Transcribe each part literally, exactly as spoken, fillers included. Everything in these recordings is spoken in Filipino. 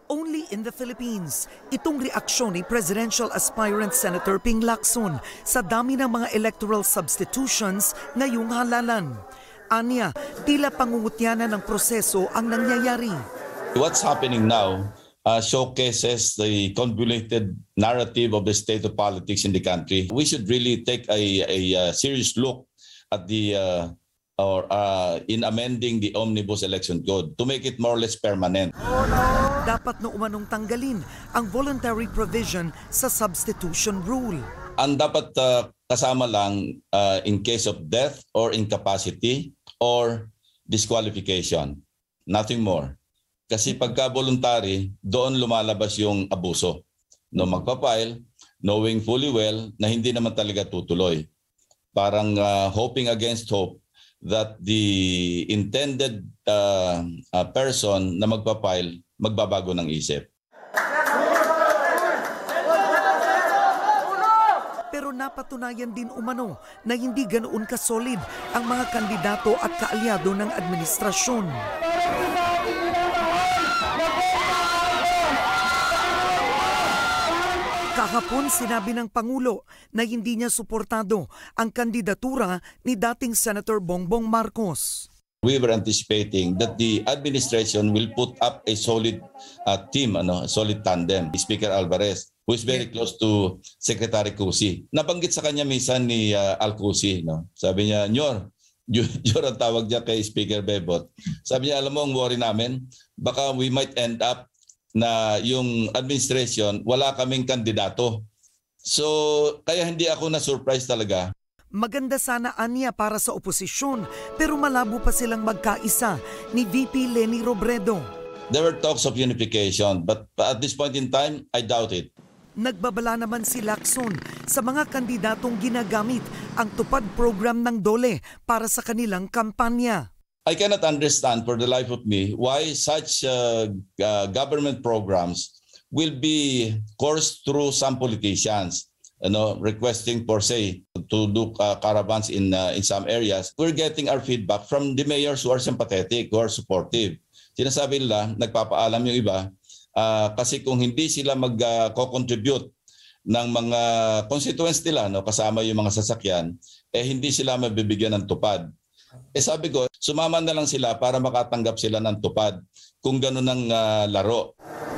Only in the Philippines, itong reaksyon ni Presidential Aspirant Senator Ping Lacson sa dami ng mga electoral substitutions ngayong halalan. Anya, tila pangungutyanan ng proseso ang nangyayari. What's happening now uh, showcases the convoluted narrative of the state of politics in the country. We should really take a, a, a serious look at the uh, or uh, in amending the Omnibus Election Code to make it more or less permanent. Dapat na umanong tanggalin ang voluntary provision sa substitution rule. Ang dapat uh, kasama lang uh, in case of death or incapacity or disqualification. Nothing more. Kasi pagka voluntary, doon lumalabas yung abuso. No, magpapile, knowing fully well na hindi naman talaga tutuloy. Parang uh, hoping against hope that the intended uh, uh, person na magpapile magbabago ng isip. Pero napatunayan din umano na hindi ganoon kasolid ang mga kandidato at kaalyado ng administrasyon. Kahapon sinabi ng Pangulo na hindi niya suportado ang kandidatura ni dating Senator Bongbong Marcos. We were anticipating that the administration will put up a solid uh, team, ano, a solid tandem. Speaker Alvarez, who is very close to Secretary Cusi. Nabanggit sa kanya minsan ni uh, Al Cusi, no? Sabi niya, Nyor, Nyor ang tawag niya kay Speaker Bebot. Sabi niya, alam mo, ang worry namin, baka we might end up na yung administration, wala kaming kandidato. So, kaya hindi ako na-surprise talaga. Maganda sana anya para sa oposisyon, pero malabo pa silang magkaisa ni V P Leni Robredo. There were talks of unification, but at this point in time, I doubt it. Nagbabala naman si Lacson sa mga kandidatong ginagamit ang tupad program ng DOLE para sa kanilang kampanya. I cannot understand for the life of me why such uh, uh, government programs will be coursed through some politicians, you know, requesting for say to do uh, caravans in uh, in some areas. We're getting our feedback from the mayors who are sympathetic, who are supportive. Sinasabi nila, nagpapaalam yung iba, uh, kasi kung hindi sila mag-contribute uh, ng mga constituents nila, no, kasama yung mga sasakyan, eh hindi sila mabibigyan ng tupad. Eh sabi ko, sumama na lang sila para makatanggap sila ng tupad kung gano'n ang uh, laro.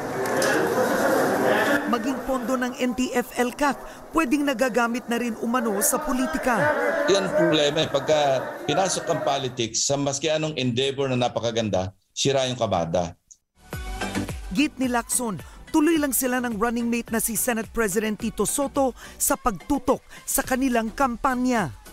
Maging pondo ng N T F L C A C, pwedeng nagagamit na rin umano sa politika. Yan ang problema. Pagka pinasok ang politics, sa maski anong endeavor na napakaganda, sira yung kabada. Git ni Lacson, tuloy lang sila ng running mate na si Senate President Tito Soto sa pagtutok sa kanilang kampanya.